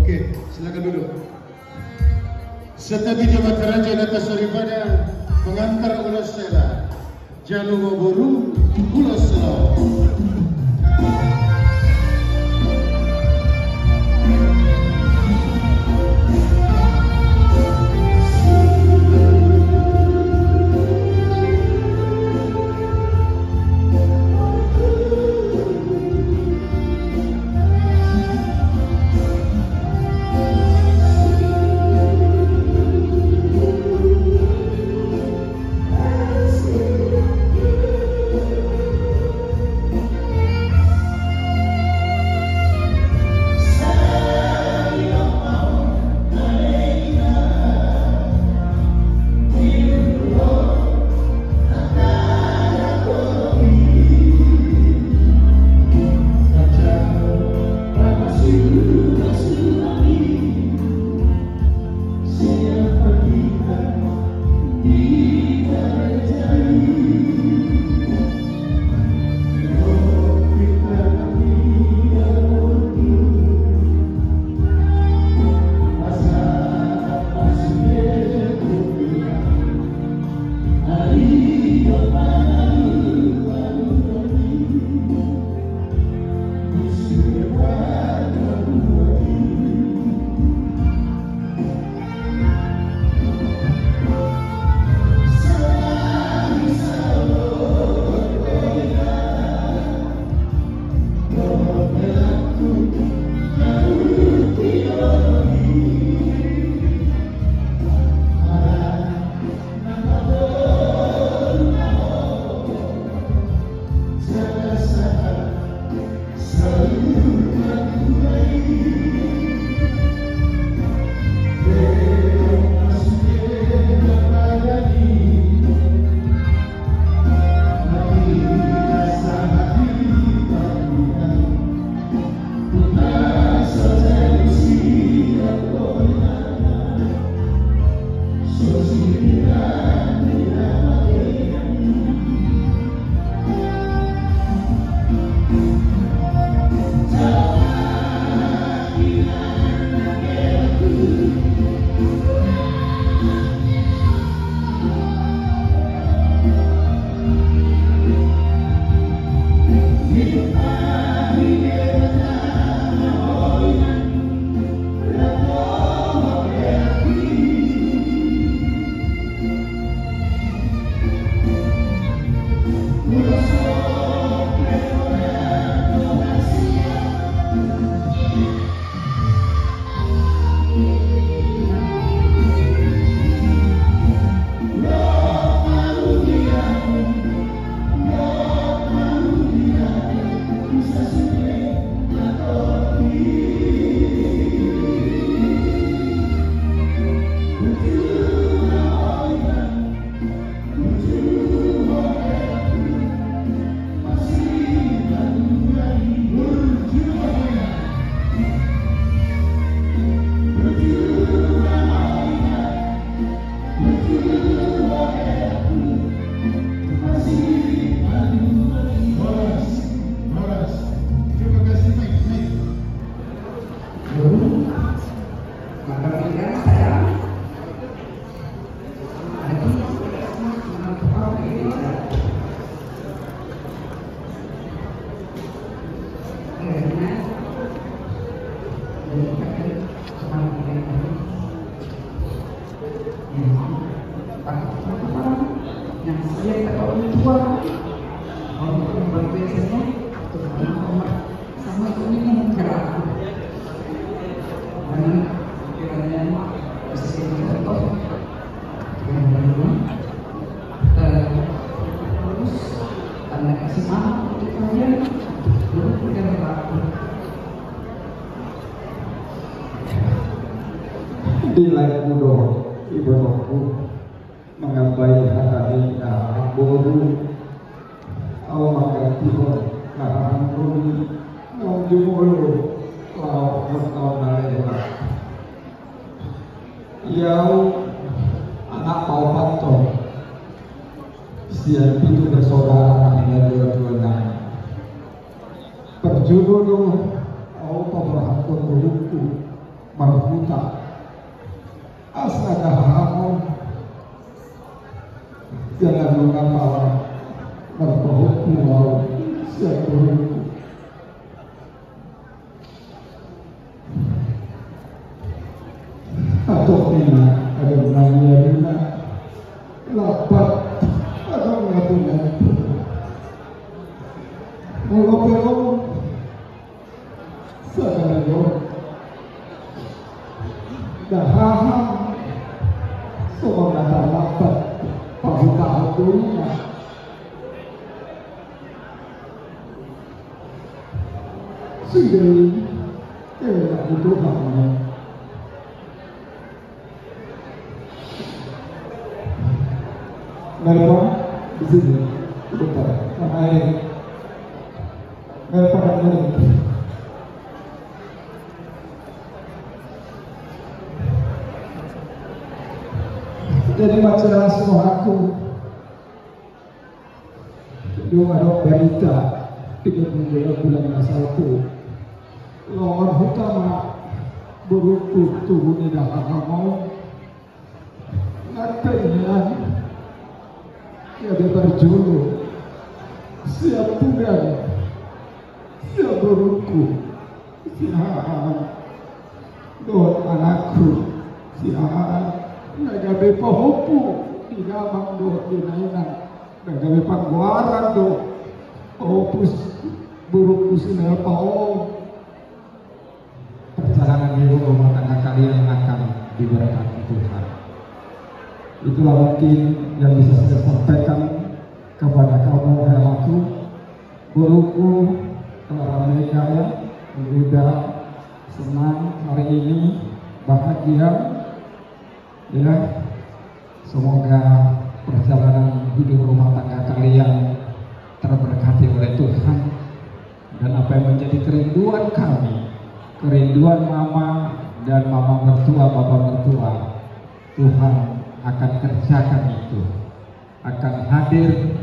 Oke, silakan duduk. Serta video Mataraja atas daripada pengantar ulas sela Janu Boru ulas sela. Dilai mudo ibaratku mengabai hakani boru au makai tihon karang rumi mau jumulu lau bertahun nalera yau anak paupato sian itu bersaudara anaknya dua-duanya perjugo au pemerahan buku marhuta asaga hamon jangan mengapa berbohong mau siap buruk atau ini ada namanya lapat atau ngatunya Mengopelong Sagayo Dahaham Semua kata lapat Pahutah dunia Sendiri Tidak butuhkan Nelpon di sini sebentar karena air nelpon ini. Jadi masalah semua aku belum ada berita 32 bulan satu nomor utama beruku turun di dalam mau katanya ada berjulu siap tugas siap beruku siap doa anakku siap nagabe pahopu di gamang do di nainan nagabe pangguaran do opus buruku sinel pao perjalanan hidup rumah tangga kalian akan diberkati Tuhan. Itulah mungkin yang bisa saya sampaikan kepada kamu helaku guruku Clara Megaya. Mudah senang hari ini bahagia ya, semoga perjalanan hidup rumah tangga kalian terberkati oleh Tuhan dan apa yang menjadi kerinduan kami, kerinduan mama dan mama mertua, bapak mertua, Tuhan akan kerjakan itu, akan hadir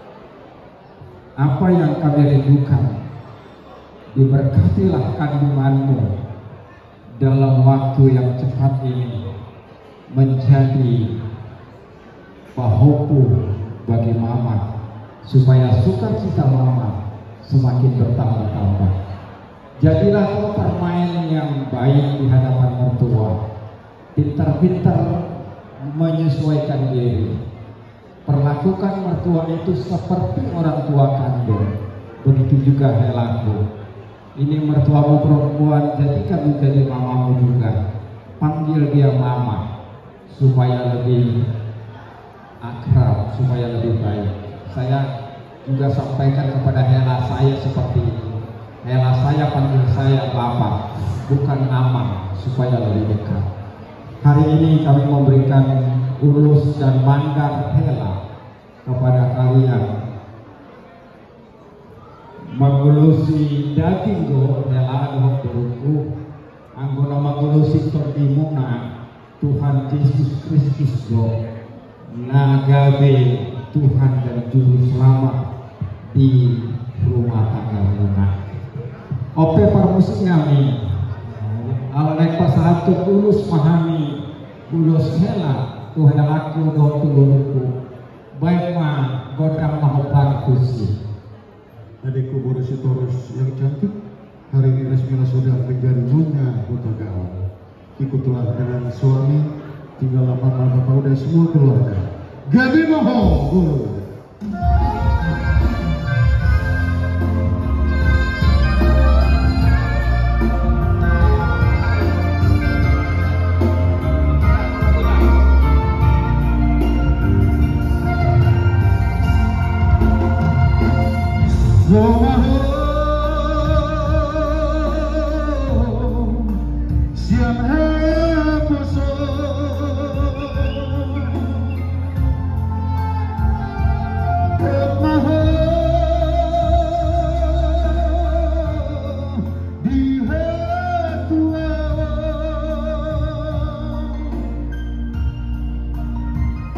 apa yang kami rindukan. Diberkatilah kandunganmu dalam waktu yang cepat ini menjadi bahopu bagi mama, supaya sukacita mama semakin bertambah-tambah. Jadilah kau permain yang baik di hadapan mertua, pintar-pintar menyesuaikan diri, perlakukan mertua itu seperti orang tua kandung. Begitu juga helaku, ini mertuamu perempuan, jadikan menjadi mamamu juga. Panggil dia mama supaya lebih akrab, supaya lebih baik. Saya juga sampaikan kepada Hela saya seperti itu. Hela saya panggil saya bapak, bukan nama, supaya lebih dekat. Hari ini kami memberikan urus dan manggar Hela kepada kalian. Mengulusi daging go Hela doh beruku, anggona mengulusi terdimuna Tuhan Yesus Kristus go nagabe Tuhan dan Juru Selamat di rumah tangga rumah. Ope parmusik ngami alanek pasahatu ulus mahami ulus Hela Tuhan aku do tuluruku baik ma godang mahopan kusi. Adikku Boris Torres yang cantik, hari ini resmi sudah menjadi nyonya Kota Gaul. Ikutlah dengan suami, tinggal lama bapak udah semua keluarga. Gabi mohon.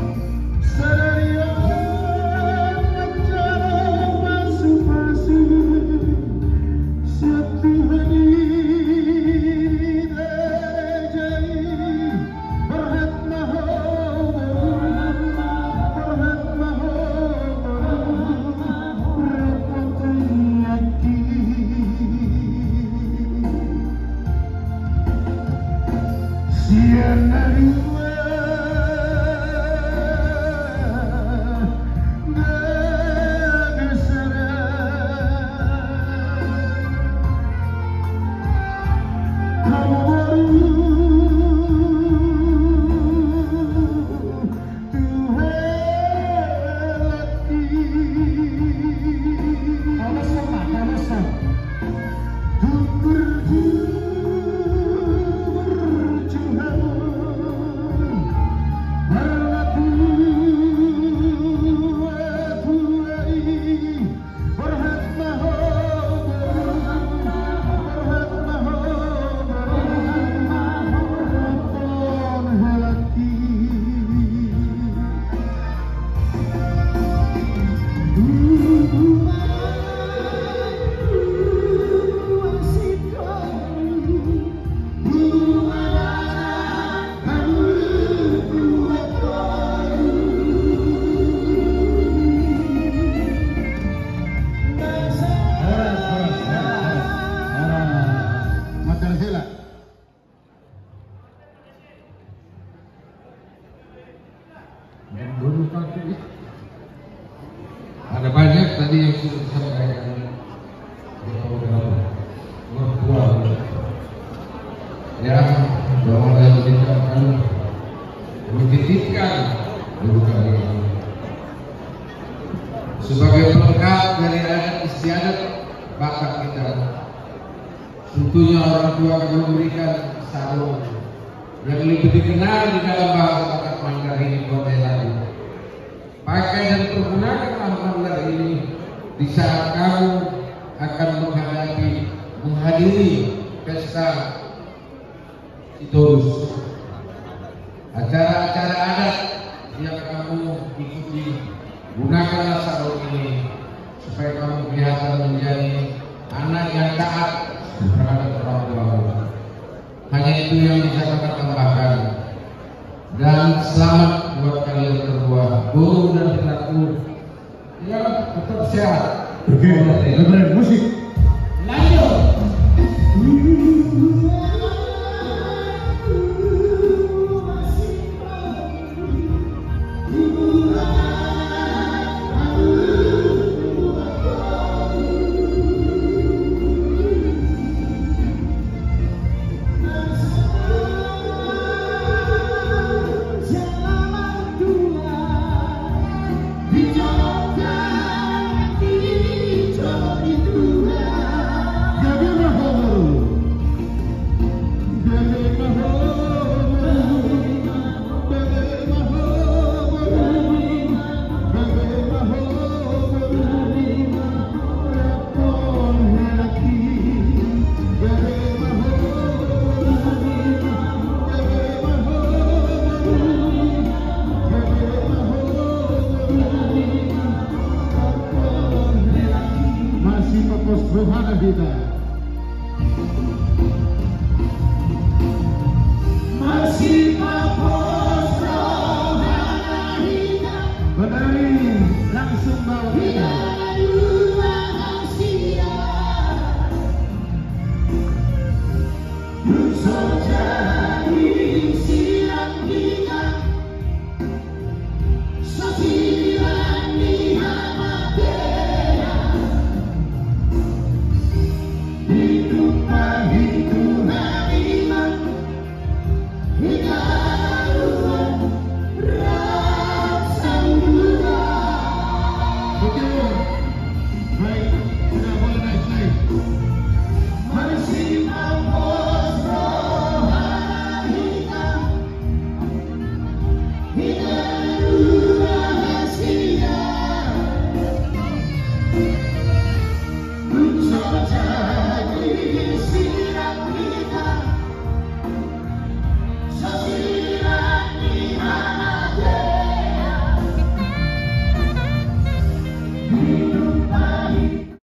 Pasu tadi yang sudah disampaikan mertua ya, bahwa dalam kita akan menitipkan bukan sebagai pelengkap dari adat istiadat bakat kita. Tentunya orang tua akan memberikan sarung yang lebih dikenal di dalam bahasa bakat Manggar ini lagu. Pakai dan pergunakan Manggar ini di saat kamu akan menghadiri pesta Sitorus, acara-acara adat yang kamu ikuti. Gunakanlah sarung ini supaya kamu kelihatan menjadi anak yang taat terhadap orang tuamu. Hanya itu yang bisa kami tambahkan. Dan selamat buat kalian berdua, guru dan pelaku. Ya, tetap sehat. Oke, dengerin musik. Lanjut. Rohana kita masih papos rohana kita Benari langsung bawa kita kita